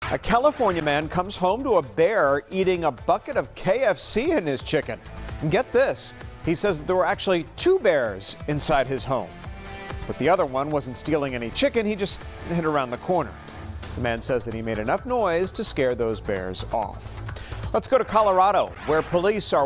A California man comes home to a bear eating a bucket of KFC in his chicken. And get this, he says that there were actually two bears inside his home. But the other one wasn't stealing any chicken, he just hid around the corner. The man says that he made enough noise to scare those bears off. Let's go to Colorado, where police are